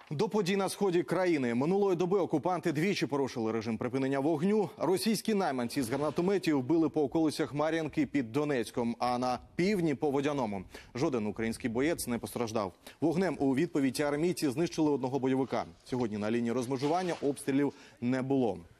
До подій на сході країни. Минулої доби окупанти двічі порушили режим припинення вогню. Російські найманці з гранатометів били по околицях Мар'їнки під Донецьком, а на півдні по Водяному. Жоден український боєць не постраждав. Вогнем у відповідь армійці знищили одного бойовика. Сьогодні на лінії розмежування обстрілів не було.